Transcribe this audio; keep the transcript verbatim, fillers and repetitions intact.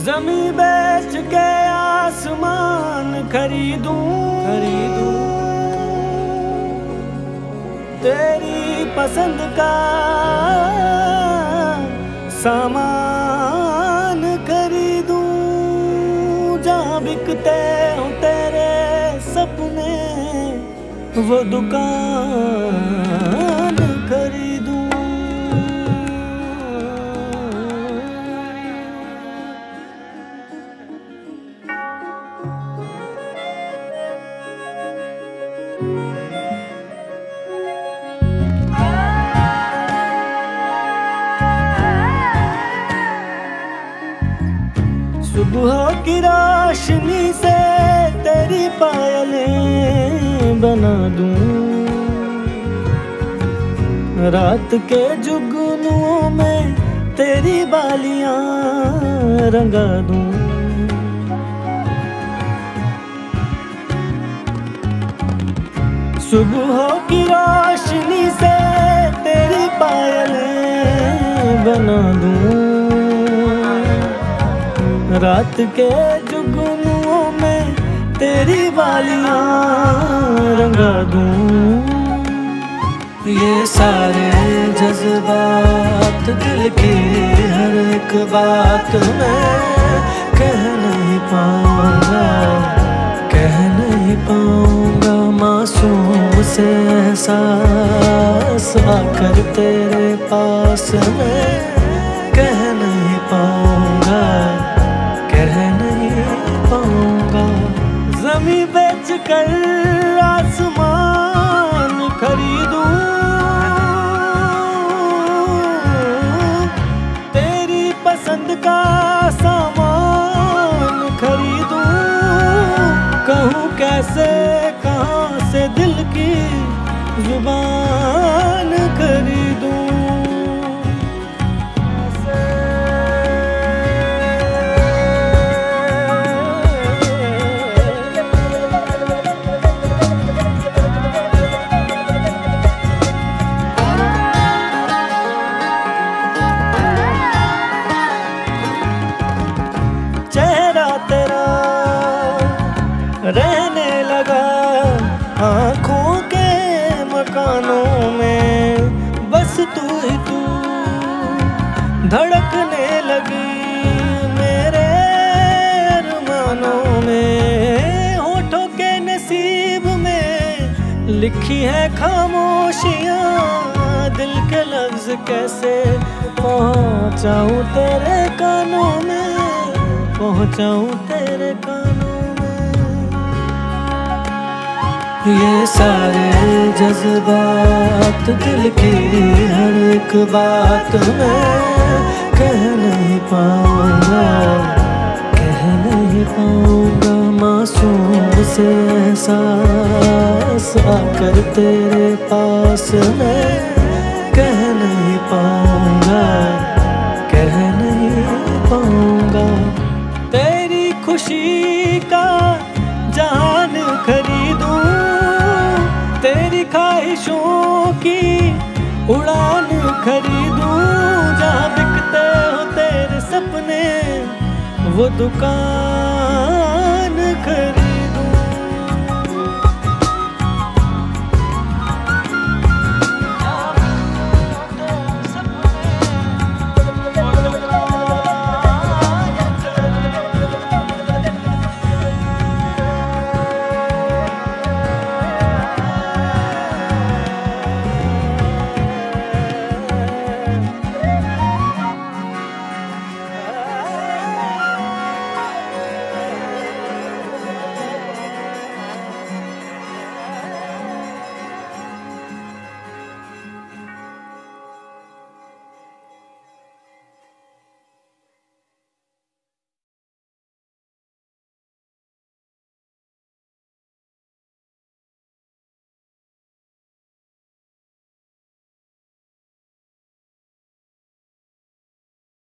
ज़मीं बेच के आसमान खरीदूं खरीदूं तेरी पसंद का सामान खरीदूं। जहाँ बिकते हो तेरे सपने वो दुकान खरीदूं। सुबह की रोशनी से तेरी पायलें बना दूं, रात के जुगनुओं में तेरी बालियां रंगा दूं। सुबह की रोशनी से तेरी पायलें बना दूं, रात के जुगनुओं में तेरी बालियां रंगा दूं। ये सारे जज्बात दिल की हर एक बात मैं कह नहीं पाऊंगा, कह नहीं पाऊंगा। मासूम से एहसास आकर तेरे पास मैं कह नहीं पाऊंगा, कह नहीं पाऊंगा। ज़मीं बेच कर आसमान खरीदूं, तेरी पसंद का सामान खरीदूं। कहूँ कैसे कहाँ से दिल की जुबान खरीदूं। चेहरा तेरा रहने लगा आँखों के मकानों में, बस तू ही तू धड़कने लगी मेरे अरमानों में। होठों के नसीब में लिखी है खामोशियाँ, दिल के लफ्ज कैसे पहुँचाऊँ तेरे कानों में, पहुँचाऊँ तेरे कानों में। ये सारे जज्बात दिल की हर एक बात मैं कह नहीं पाऊंगा, कह नहीं पाऊंगा। मासूम से एहसास आकर तेरे पास मैं कह नहीं पाऊंगा, कह नहीं पाऊंगा। तेरी खुशी का जहान खरीदूं, तेरी ख्वाहिशों की उड़ान खरीदूं। जहाँ बिकते हो तेरे सपने वो दुकान